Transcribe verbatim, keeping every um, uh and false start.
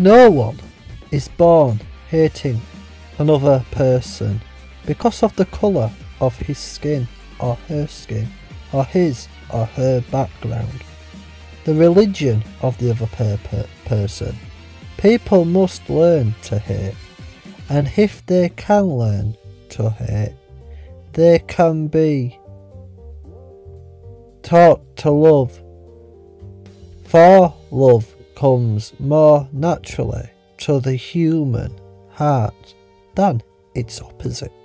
No one is born hating another person because of the colour of his skin or her skin, or his or her background, the religion of the other per per person. People must learn to hate, and if they can learn to hate, they can be taught to love, for love comes more naturally to the human heart than its opposite.